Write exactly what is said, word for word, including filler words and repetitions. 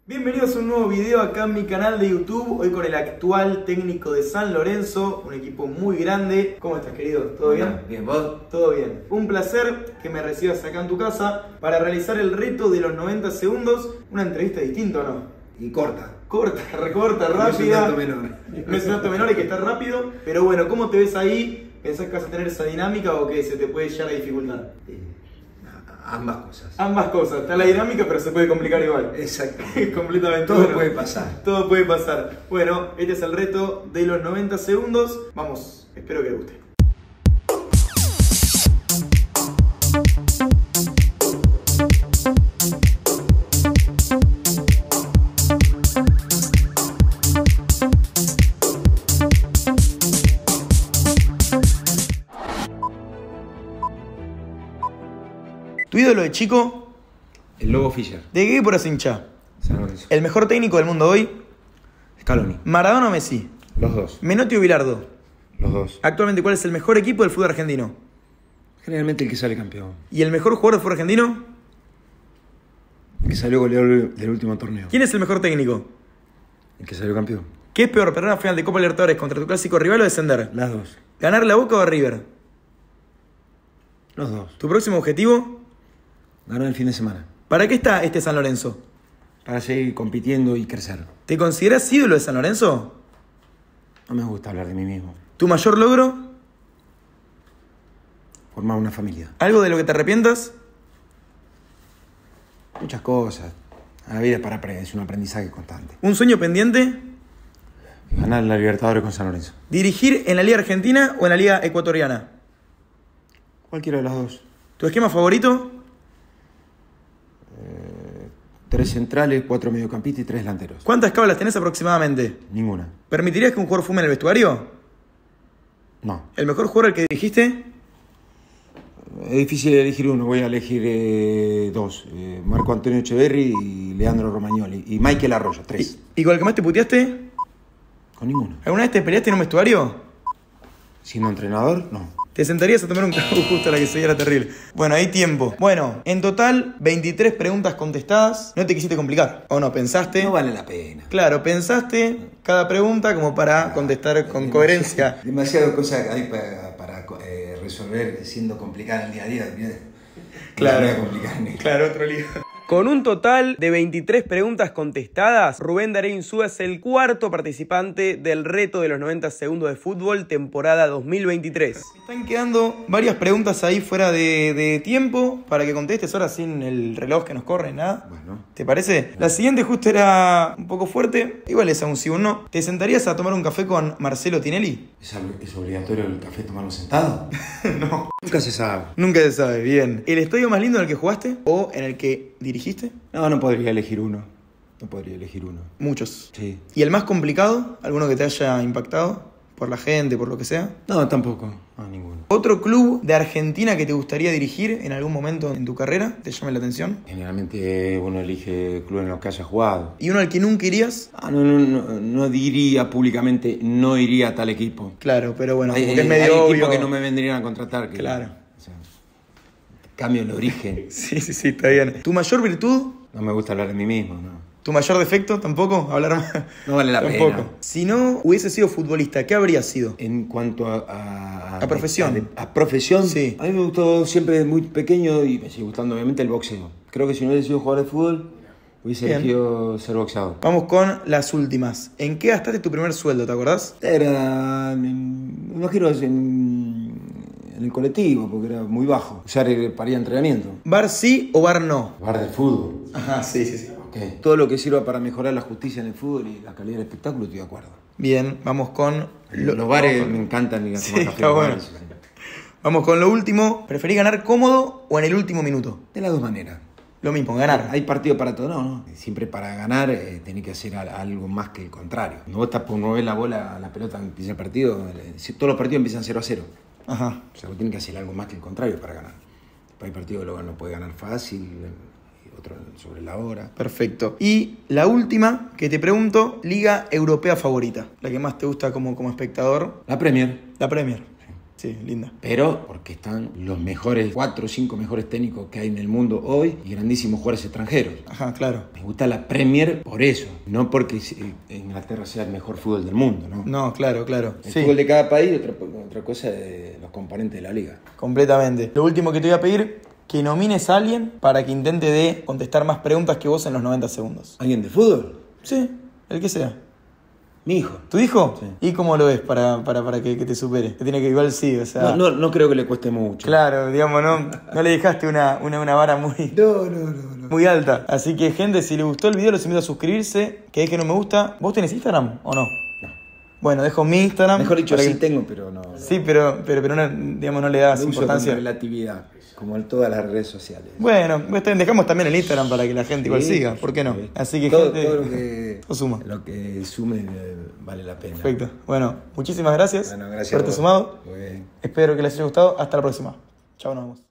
Bienvenidos a un nuevo video acá en mi canal de YouTube. Hoy con el actual técnico de San Lorenzo, un equipo muy grande. ¿Cómo estás, querido? ¿Todo bien? Bien, ¿vos? Todo bien. Un placer que me recibas acá en tu casa para realizar el reto de los noventa segundos. Una entrevista distinta, ¿o no? Y corta. Corta, recorta, rápida. No es un dato menor. No es un dato menor, hay que estar rápido. Pero bueno, ¿cómo te ves ahí? ¿Pensás que vas a tener esa dinámica o que se te puede llegar a dificultar? Eh, ambas cosas. Ambas cosas. Está la dinámica, pero se puede complicar igual. Exacto. Completamente. Todo Bueno, puede pasar. Todo puede pasar. Bueno, este es el reto de los noventa segundos. Vamos, espero que les guste. ¿Tu ídolo de chico? El Lobo Fischer. ¿De qué equipo eras hincha? San Lorenzo. ¿El mejor técnico del mundo hoy? Scaloni. ¿Maradona o Messi? Los dos. ¿Menotti o Bilardo? Los dos. Actualmente, ¿cuál es el mejor equipo del fútbol argentino? Generalmente el que sale campeón. ¿Y el mejor jugador del fútbol argentino? El que salió goleador del último torneo. ¿Quién es el mejor técnico? El que salió campeón. ¿Qué es peor, perder una final de Copa Libertadores contra tu clásico rival o descender? Las dos. ¿Ganar la Boca o River? Los dos. ¿Tu próximo objetivo? Ganó el fin de semana. ¿Para qué está este San Lorenzo? Para seguir compitiendo y crecer. ¿Te consideras ídolo de San Lorenzo? No me gusta hablar de mí mismo. ¿Tu mayor logro? Formar una familia. ¿Algo de lo que te arrepientas? Muchas cosas. La vida es, para, es un aprendizaje constante. ¿Un sueño pendiente? Ganar la Libertadores con San Lorenzo. ¿Dirigir en la Liga Argentina o en la Liga Ecuatoriana? Cualquiera de las dos. ¿Tu esquema favorito? Tres centrales, cuatro mediocampistas y tres delanteros. ¿Cuántas cábalas tenés aproximadamente? Ninguna. ¿Permitirías que un jugador fume en el vestuario? No. ¿El mejor jugador al que dirigiste? Es difícil elegir uno. Voy a elegir eh, dos. Eh, Marco Antonio Echeverri y Leandro Romagnoli. Y Michael Arroyo. Tres. ¿Y, y con el que más te puteaste? Con ninguno. ¿Alguna vez te peleaste en un vestuario? Siendo entrenador, no. ¿Te sentarías a tomar un café? Justo la que se era terrible. Bueno, hay tiempo. Bueno, en total, veintitrés preguntas contestadas. No te quisiste complicar. ¿O no? ¿Pensaste? No vale la pena. Claro, pensaste cada pregunta como para contestar con coherencia. Demasiadas cosas hay para, para eh, resolver siendo complicada en el día a día. Claro. No voy a complicar ni. Claro, otro lío. Con un total de veintitrés preguntas contestadas, Rubén Darín Insúa es el cuarto participante del reto de los noventa segundos de fútbol, temporada dos mil veintitrés. Están quedando varias preguntas ahí fuera de, de tiempo para que contestes ahora sin el reloj que nos corre, nada. Bueno. ¿Te parece? La siguiente justo era un poco fuerte, igual es aún sí o no. ¿Te sentarías a tomar un café con Marcelo Tinelli? ¿Es, ¿Es obligatorio el café tomarlo sentado? No. Nunca se sabe. Nunca se sabe, bien. ¿El estadio más lindo en el que jugaste o en el que dirigiste? No, no podría elegir uno. No podría elegir uno. Muchos. Sí. ¿Y el más complicado? ¿Alguno que te haya impactado? ¿Por la gente, por lo que sea? No, tampoco. No, ninguno. ¿Otro club de Argentina que te gustaría dirigir en algún momento en tu carrera? ¿Te llame la atención? Generalmente uno elige club en los que haya jugado. ¿Y uno al que nunca irías? Ah, no, no, no, no diría públicamente, no iría a tal equipo. Claro, pero bueno, Hay, porque es hay medio obvio. equipos que no me vendrían a contratar. Que, Claro. O sea, cambio el origen. Sí, sí, sí, está bien. ¿Tu mayor virtud? No me gusta hablar de mí mismo, ¿no? ¿Tu mayor defecto? ¿Tampoco? ¿Hablar más? No vale la Tampoco. pena. Si no hubiese sido futbolista, ¿qué habría sido? En cuanto a... A, A profesión. A, a profesión, Sí. A mí me gustó siempre desde muy pequeño y me sigue gustando obviamente el boxeo. Creo que si no hubiese sido jugador de fútbol, hubiese Bien. elegido ser boxeador. Vamos con las últimas. ¿En qué gastaste tu primer sueldo, te acordás? Era... en- Me imagino en, en el colectivo, porque era muy bajo. Usar para ir a entrenamiento. ¿Bar sí o bar no? Bar de fútbol. Ajá, sí, sí, sí. Okay. Todo lo que sirva para mejorar la justicia en el fútbol y la calidad del espectáculo, estoy de acuerdo. Bien, vamos con... lo- Los bares me encantan ir a tomar Sí, café. está bueno. Sí, sí. Vamos con lo último. ¿Preferís ganar cómodo o en el último minuto? De las dos maneras. Lo mismo, ganar. Hay partido para todo, no, no. Siempre para ganar eh, tenés que hacer al- algo más que el contrario. No vos estás por mover la bola, la pelota empieza el partido, eh, si todos los partidos empiezan cero a cero. Ajá. O sea, vos tenés que hacer algo más que el contrario para ganar. Hay partidos que luego no puede ganar fácil, y otro sobre la hora. Perfecto. Y la última que te pregunto, liga europea favorita. La que más te gusta como, como espectador. La Premier. La Premier. Sí, linda. Pero porque están los mejores, cuatro o cinco mejores técnicos que hay en el mundo hoy y grandísimos jugadores extranjeros. Ajá, claro. Me gusta la Premier por eso, no porque Inglaterra sea el mejor fútbol del mundo, ¿no? No, claro, claro. El sí. fútbol de cada país, otra, otra cosa de los componentes de la liga. Completamente. Lo último que te voy a pedir, que nomines a alguien para que intente de contestar más preguntas que vos en los noventa segundos. ¿Alguien de fútbol? Sí, el que sea. Mi hijo. ¿Tu hijo? Sí. ¿Y cómo lo ves para, para, para que, que te supere? Te tiene que igual sí, o sea... No, no, no creo que le cueste mucho. Claro, digamos, no, no le dejaste una, una, una vara muy, No, no, no, no. muy alta. Así que, gente, si les gustó el video, los invito a suscribirse, que dejen un me gusta. ¿Vos tenés Instagram o no? No. Bueno, dejo mi Instagram. Mejor dicho, para sí que- tengo, pero no. Sí, pero, pero, pero no, digamos, no le das Lo uso importancia. con relatividad, como en todas las redes sociales. Bueno, está bien, dejamos también el Instagram para que la gente igual Sí, siga, ¿por qué no? sí. Así que, todo, gente, todo lo que todo suma. lo que sume eh, vale la pena. Perfecto. Bueno, muchísimas gracias Bueno, gracias por haberte a vos. sumado. Muy bien. Espero que les haya gustado. Hasta la próxima. Chao, nos vemos.